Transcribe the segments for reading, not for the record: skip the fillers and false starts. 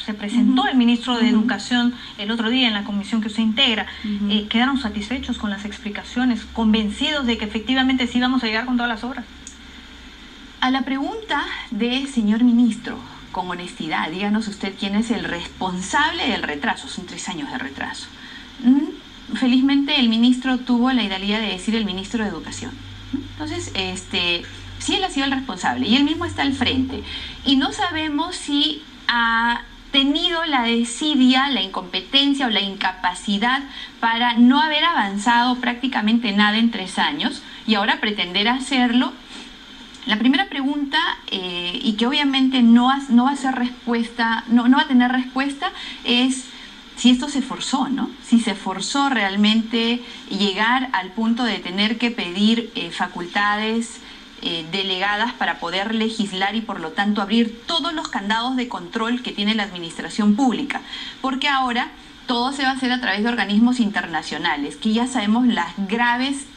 se presentó el ministro de Educación el otro día en la comisión que usted integra. ¿Quedaron satisfechos con las explicaciones, convencidos de que efectivamente sí vamos a llegar con todas las obras? A la pregunta de señor ministro, con honestidad, díganos usted quién es el responsable del retraso. Son 3 años de retraso. Felizmente el ministro tuvo la idealidad de decir el ministro de Educación. Entonces, sí, él ha sido el responsable y él mismo está al frente. Y no sabemos si ha tenido la desidia, la incompetencia o la incapacidad para no haber avanzado prácticamente nada en 3 años y ahora pretender hacerlo. La primera pregunta, y que obviamente no va a ser respuesta, no va a tener respuesta, es si esto se forzó, ¿no? Si se forzó realmente llegar al punto de tener que pedir facultades delegadas para poder legislar y por lo tanto abrir todos los candados de control que tiene la administración pública. Porque ahora todo se va a hacer a través de organismos internacionales, que ya sabemos los graves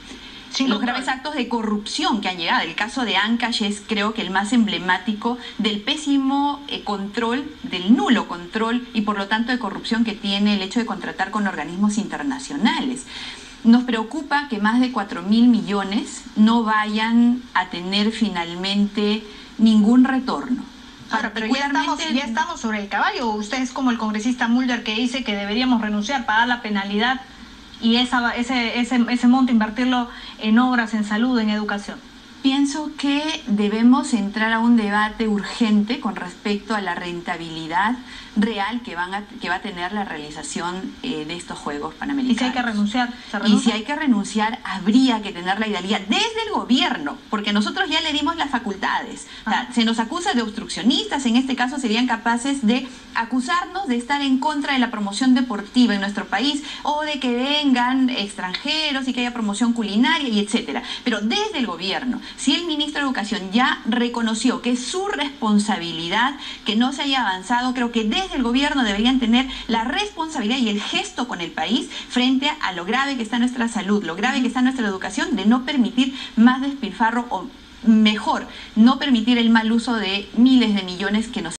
actos de corrupción que han llegado. El caso de Ancash es, creo que, el más emblemático del pésimo control, del nulo control y por lo tanto de corrupción que tiene el hecho de contratar con organismos internacionales. Nos preocupa que más de 4.000 millones no vayan a tener finalmente ningún retorno. Ahora, pero ya estamos sobre el caballo. Usted es como el congresista Mulder que dice que deberíamos renunciar, pagar la penalidad y ese monto invertirlo en obras, en salud, en educación. Pienso que debemos entrar a un debate urgente con respecto a la rentabilidad real que va a tener la realización de estos Juegos Panamericanos. ¿Y si hay que renunciar? Y si hay que renunciar, habría que tener la idealidad desde el gobierno, porque nosotros ya le dimos las facultades. O sea, se nos acusa de obstruccionistas, en este caso serían capaces de acusarnos de estar en contra de la promoción deportiva en nuestro país, o de que vengan extranjeros y que haya promoción culinaria y etcétera. Pero desde el gobierno, si el ministro de Educación ya reconoció que es su responsabilidad que no se haya avanzado, creo que desde el gobierno deberían tener la responsabilidad y el gesto con el país frente a lo grave que está nuestra salud, lo grave que está nuestra educación, de no permitir más despilfarro, o mejor, no permitir el mal uso de miles de millones que nos